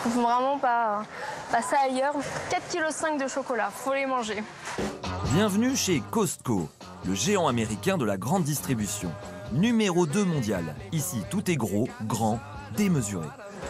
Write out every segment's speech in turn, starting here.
Faut vraiment pas passer ailleurs. 4,5 kg de chocolat, faut les manger. Bienvenue chez Costco, le géant américain de la grande distribution. Numéro 2 mondial. Ici, tout est gros, grand, démesuré.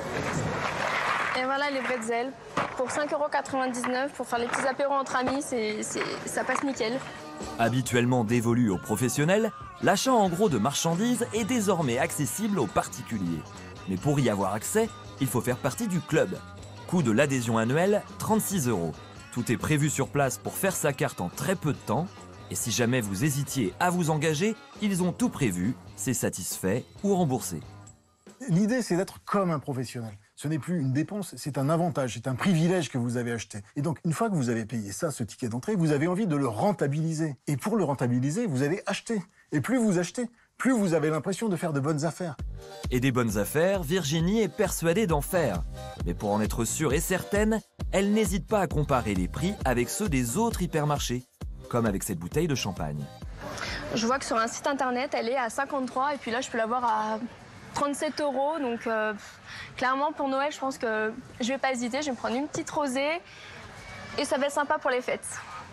Et voilà les bretzels. Pour 5,99 € pour faire les petits apéros entre amis, ça passe nickel. Habituellement dévolu aux professionnels, l'achat en gros de marchandises est désormais accessible aux particuliers. Mais pour y avoir accès, il faut faire partie du club. Coût de l'adhésion annuelle, 36 €. Tout est prévu sur place pour faire sa carte en très peu de temps. Et si jamais vous hésitiez à vous engager, ils ont tout prévu, c'est satisfait ou remboursé. L'idée, c'est d'être comme un professionnel. Ce n'est plus une dépense, c'est un avantage, c'est un privilège que vous avez acheté. Et donc, une fois que vous avez payé ça, ce ticket d'entrée, vous avez envie de le rentabiliser. Et pour le rentabiliser, vous allez acheter. Et plus vous achetez, plus vous avez l'impression de faire de bonnes affaires. Et des bonnes affaires, Virginie est persuadée d'en faire. Mais pour en être sûre et certaine, elle n'hésite pas à comparer les prix avec ceux des autres hypermarchés, comme avec cette bouteille de champagne. Je vois que sur un site internet, elle est à 53 et puis là, je peux l'avoir à 37 €. Donc, clairement, pour Noël, je pense que je vais pas hésiter. Je vais me prendre une petite rosée et ça va être sympa pour les fêtes.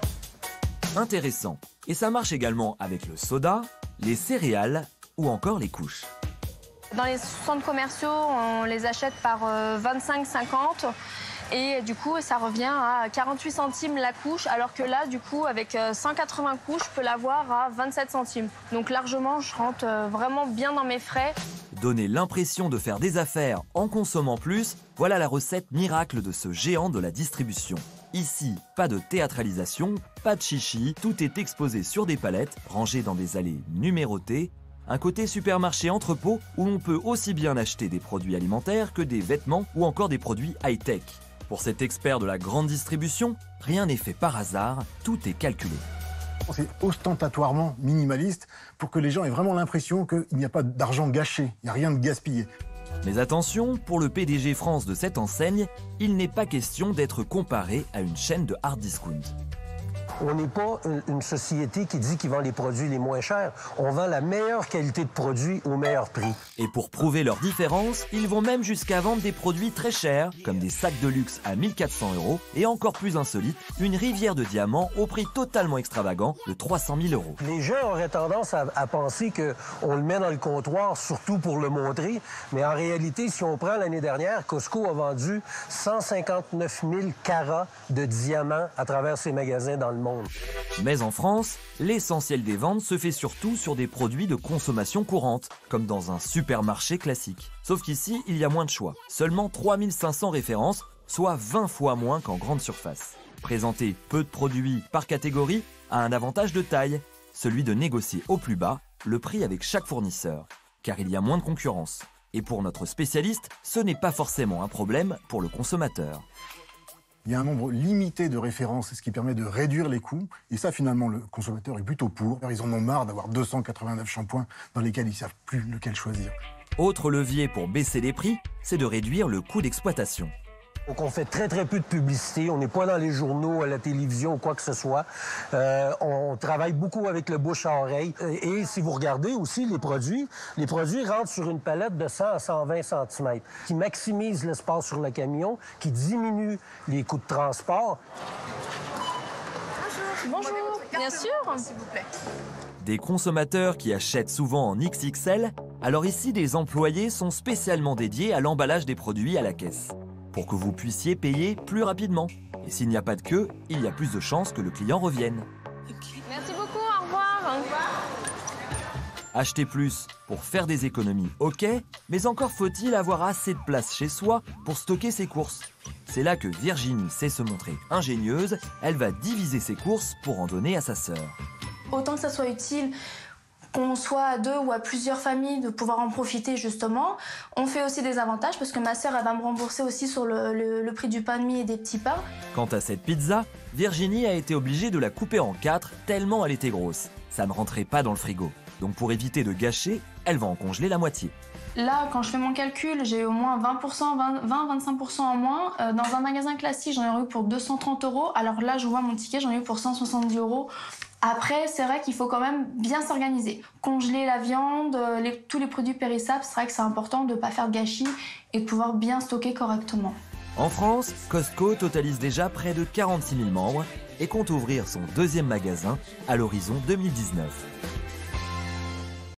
Intéressant. Et ça marche également avec le soda, les céréales ou encore les couches. Dans les centres commerciaux, on les achète par 25,50 € et du coup, ça revient à 48 centimes la couche, alors que là, du coup, avec 180 couches, je peux l'avoir à 27 centimes. Donc largement, je rentre vraiment bien dans mes frais. Donner l'impression de faire des affaires en consommant plus, voilà la recette miracle de ce géant de la distribution. Ici, pas de théâtralisation, pas de chichi, tout est exposé sur des palettes, rangées dans des allées numérotées. Un côté supermarché entrepôt où l'on peut aussi bien acheter des produits alimentaires que des vêtements ou encore des produits high-tech. Pour cet expert de la grande distribution, rien n'est fait par hasard, tout est calculé. C'est ostentatoirement minimaliste pour que les gens aient vraiment l'impression qu'il n'y a pas d'argent gâché, il n'y a rien de gaspillé. Mais attention, pour le PDG France de cette enseigne, il n'est pas question d'être comparé à une chaîne de hard discount. On n'est pas une société qui dit qu'il vend les produits les moins chers. On vend la meilleure qualité de produits au meilleur prix. Et pour prouver leur différence, ils vont même jusqu'à vendre des produits très chers, comme des sacs de luxe à 1400 € et encore plus insolite, une rivière de diamants au prix totalement extravagant de 300 000 €. Les gens auraient tendance à penser qu'on le met dans le comptoir surtout pour le montrer, mais en réalité, si on prend l'année dernière, Costco a vendu 159 000 carats de diamants à travers ses magasins dans le monde. Mais en France, l'essentiel des ventes se fait surtout sur des produits de consommation courante, comme dans un supermarché classique. Sauf qu'ici, il y a moins de choix. Seulement 3500 références, soit 20 fois moins qu'en grande surface. Présenter peu de produits par catégorie a un avantage de taille, celui de négocier au plus bas le prix avec chaque fournisseur, car il y a moins de concurrence. Et pour notre spécialiste, ce n'est pas forcément un problème pour le consommateur. Il y a un nombre limité de références, ce qui permet de réduire les coûts. Et ça, finalement, le consommateur est plutôt pour. Ils en ont marre d'avoir 289 shampoings dans lesquels ils ne savent plus lequel choisir. Autre levier pour baisser les prix, c'est de réduire le coût d'exploitation. Donc on fait très peu de publicité, on n'est pas dans les journaux, à la télévision ou quoi que ce soit. On travaille beaucoup avec le bouche à oreille. Et si vous regardez aussi les produits rentrent sur une palette de 100 à 120 cm, qui maximise l'espace sur le camion, qui diminue les coûts de transport. Bonjour, bien sûr. S'il vous plaît. Des consommateurs qui achètent souvent en XXL, alors ici des employés sont spécialement dédiés à l'emballage des produits à la caisse, pour que vous puissiez payer plus rapidement. Et s'il n'y a pas de queue, il y a plus de chances que le client revienne. Merci beaucoup, au revoir. Au revoir. Acheter plus pour faire des économies, ok, mais encore faut-il avoir assez de place chez soi pour stocker ses courses. C'est là que Virginie sait se montrer ingénieuse, elle va diviser ses courses pour en donner à sa sœur. Autant que ça soit utile, qu'on soit à 2 ou à plusieurs familles, de pouvoir en profiter justement. On fait aussi des avantages parce que ma sœur, elle va me rembourser aussi sur le prix du pain de mie et des petits pains. Quant à cette pizza, Virginie a été obligée de la couper en 4 tellement elle était grosse. Ça ne rentrait pas dans le frigo. Donc pour éviter de gâcher, elle va en congeler la moitié. Là, quand je fais mon calcul, j'ai au moins 20-25% en moins. Dans un magasin classique, j'en ai eu pour 230 €. Alors là, je vois mon ticket, j'en ai eu pour 170 €. Après, c'est vrai qu'il faut quand même bien s'organiser. Congeler la viande, tous les produits périssables, c'est vrai que c'est important de ne pas faire de gâchis et de pouvoir bien stocker correctement. En France, Costco totalise déjà près de 46 000 membres et compte ouvrir son deuxième magasin à l'horizon 2019.